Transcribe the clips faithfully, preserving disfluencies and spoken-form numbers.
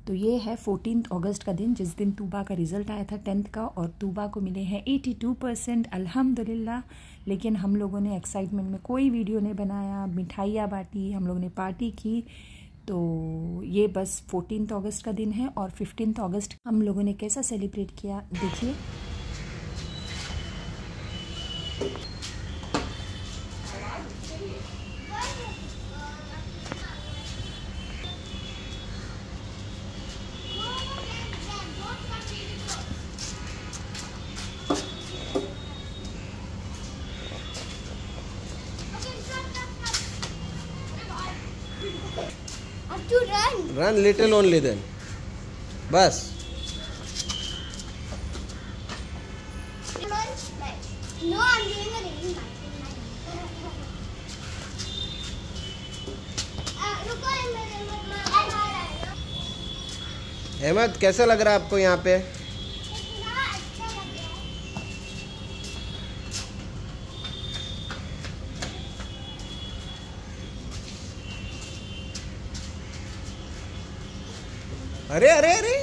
तो ये है फोर्टीन अगस्त का दिन, जिस दिन तूबा का रिज़ल्ट आया था टेंथ का, और तूबा को मिले हैं बयासी परसेंट अल्हम्दुलिल्लाह। लेकिन हम लोगों ने एक्साइटमेंट में कोई वीडियो नहीं बनाया, मिठाइयाँ बांटी, हम लोगों ने पार्टी की। तो ये बस फोर्टीन अगस्त का दिन है। और फिफ्टीन अगस्त हम लोगों ने कैसा सेलिब्रेट किया देखिए। To run. Run little only then. बस. No, I'm doing a reading. Ahmad, कैसा लग रहा है आपको यहाँ पे? अरे अरे अरे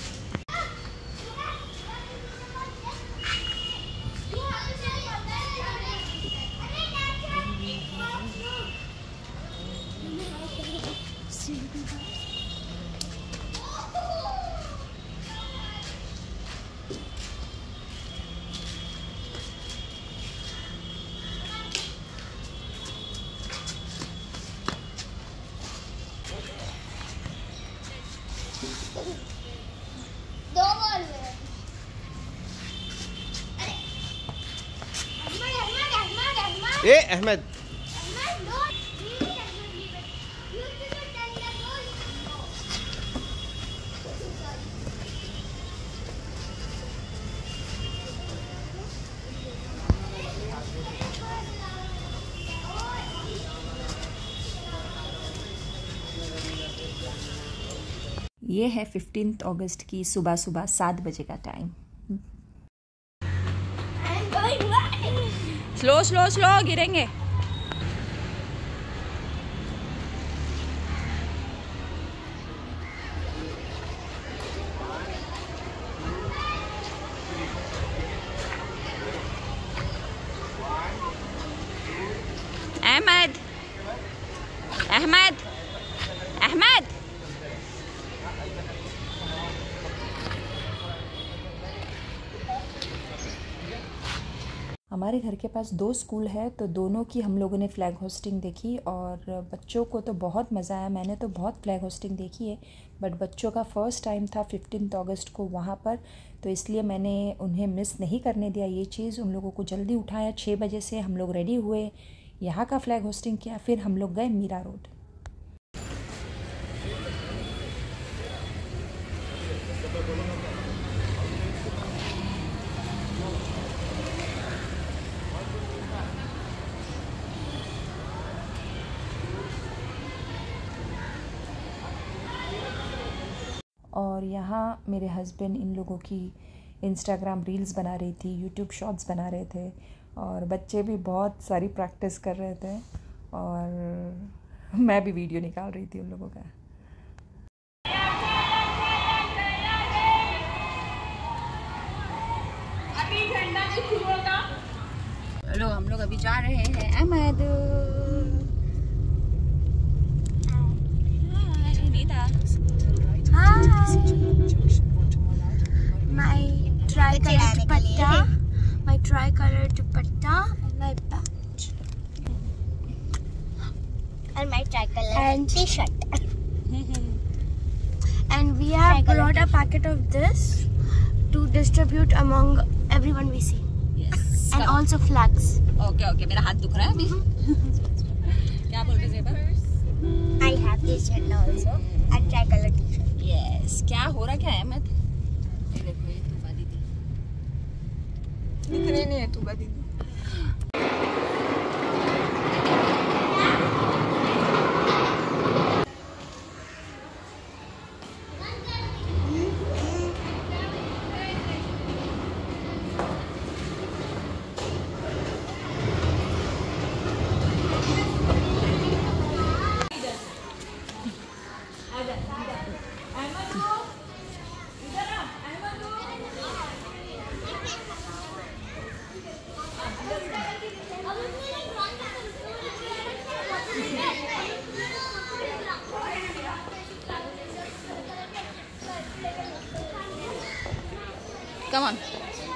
दो बॉल में ए अहमद, ये है फिफ्टीन अगस्त की सुबह सुबह सात बजे का टाइम। स्लो स्लो स्लो गिरेंगे। अहमद अहमद अहमद हमारे घर के पास दो स्कूल है, तो दोनों की हम लोगों ने फ़्लैग होस्टिंग देखी और बच्चों को तो बहुत मज़ा आया। मैंने तो बहुत फ़्लैग होस्टिंग देखी है, बट बच्चों का फ़र्स्ट टाइम था फिफ्टीन अगस्त को वहाँ पर, तो इसलिए मैंने उन्हें मिस नहीं करने दिया ये चीज़। उन लोगों को जल्दी उठाया, छः बजे से हम लोग रेडी हुए, यहाँ का फ़्लैग होस्टिंग किया, फिर हम लोग गए मीरा रोड। और यहाँ मेरे हस्बैंड इन लोगों की इंस्टाग्राम रील्स बना रही थी, यूट्यूब शॉर्ट्स बना रहे थे, और बच्चे भी बहुत सारी प्रैक्टिस कर रहे थे, और मैं भी वीडियो निकाल रही थी उन लोगों का। अभी झंडा नहीं शुरू होगा। हेलो, हम लोग अभी जा रहे हैं Ahmed. My tri-colored dupatta, my tri-colored dupatta, and my badge, and my tri-colored t-shirt. And we have brought a packet of this to distribute among everyone we see. Yes. And also flags. Okay okay, मेरा हाथ दुख रहा है अभी। क्या बोल रहे Zeba? I have this shirt also, and tri-colored t-shirt. Yes. क्या हो रहा क्या है अहमद? ये देखो, ये तूबा दीदी दिख रही नहीं है। तूबा दीदी Ahmad, go. Come on.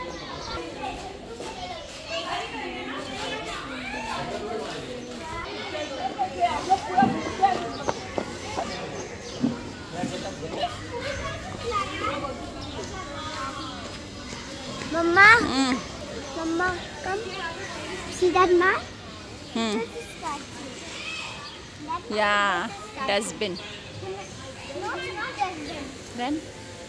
Mama, Mm. Mama, come. See that man? Hmm. This is statue. That Yeah, dustbin. No, it's not dustbin. Then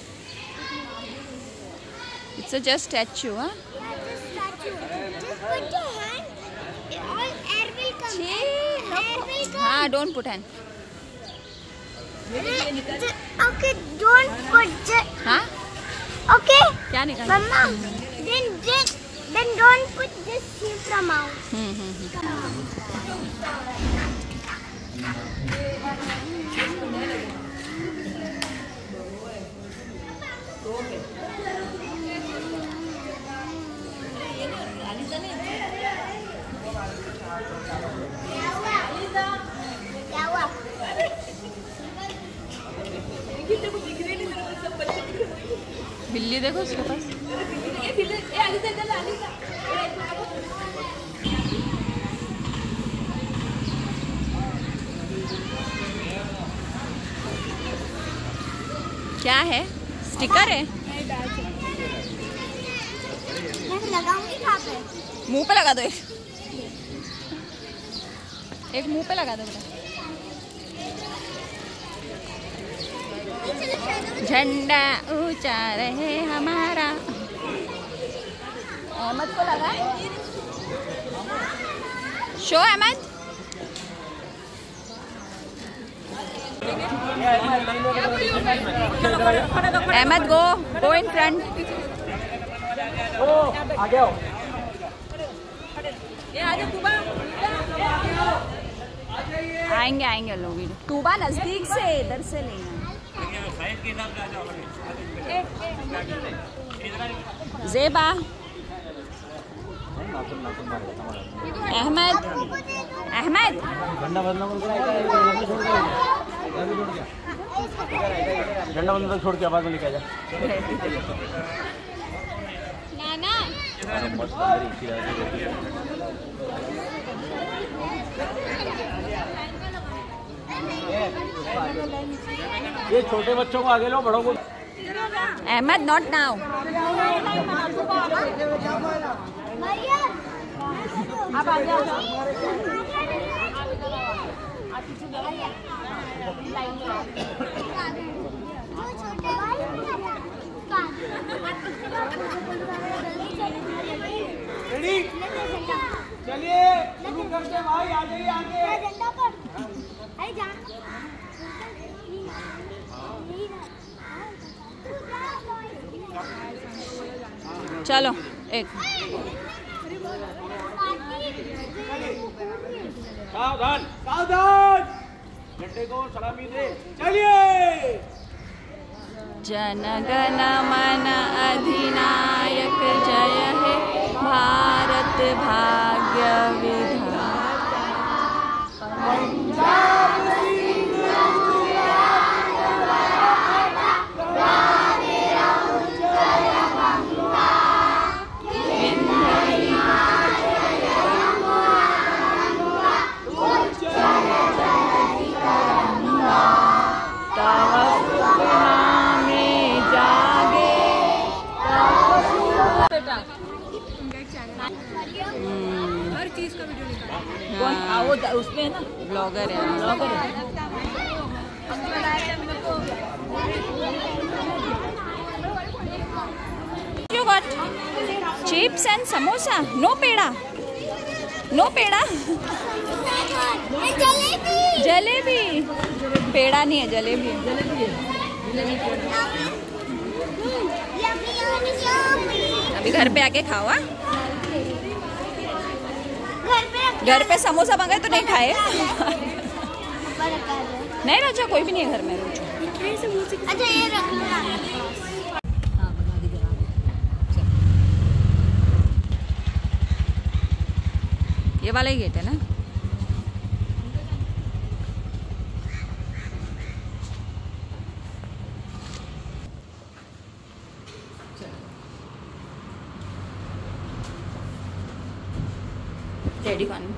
it's a just statue, huh? That's a statue. Just put your hand. All air will come. Chee, Air, no. air will come. हाँ, don't put hand. Okay, don't put just. हाँ? Okay. क्या निकाल? Mama, then just then don't put this sheep from out. हम्म हम्म हम्म. क्या हुआ? बिल्ली देखो उसके पास. क्या है? स्टिकर है? मैं लगाऊंगी कहाँ पे? मुंह पे लगा दो एक. एक मुंह पे लगा दो बेटा. झंडा ऊंचा रहे हमारा. अहमद को लगा. Show Ahmad. Ahmad go go in front. आएंगे आएंगे लोग. टूबा नजदीक से इधर से लेना. जेबा. अहमद अहमद झंडा बंद तक छोड़ के आवाज में लेके जा. नाना. ये छोटे बच्चों को आगे लो, बड़ों को. Ahmad not now. अब आ जाओ. रेडी? चलिए शुरू करते भाई. आ जाइए आगे. झंडा पर. अरे जा. चलो एक. सावधान सावधान. झंडे को सलामी दे. चलिए. जनगण मन अधिनायक जय हे भारत भाग्य विधाता. हर चीज का वीडियो निकाल. वो उसमें है ना ब्लॉगर है. ब्लॉगर है. You got chips and samosa. No peda. No peda. Jalebi. Jalebi. पेड़ा नहीं है, जलेबी है. Yummy yummy yummy. अभी घर पे आके खाओ. हाँ? घर पे घर पे समोसा मंगाए तो नहीं खाए. ऊपर रखा है. नहीं रचा, कोई भी नहीं है घर में. अच्छा ये रख लो ना. ये वाला ही गेट है ना. डैडी खाने।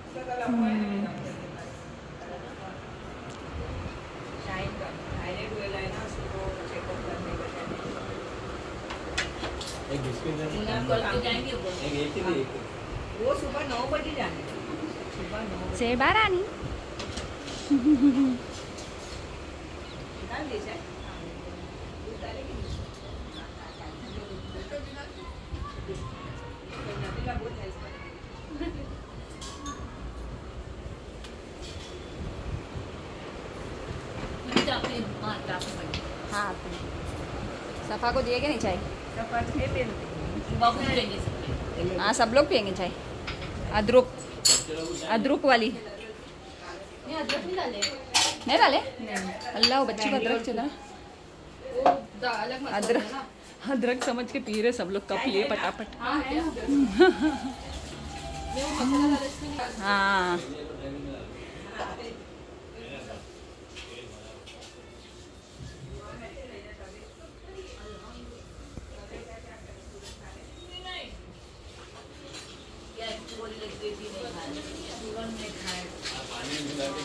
एक बिस्किट वो सुबह नौ बजे जाने सुबह नौ से बारानी डाल दे जाए हाँ सफ़ा को दिए क्या नहीं चाय? हाँ सब लोग पियेंगे चाय। अदरक अदरक वाली नहीं डाले? अल्लाह वो बच्ची को अदरक चला। अदरक अदरक समझ के पी रहे सब लोग, कप लिए पटापट। हाँ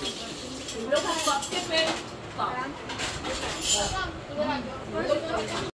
लोग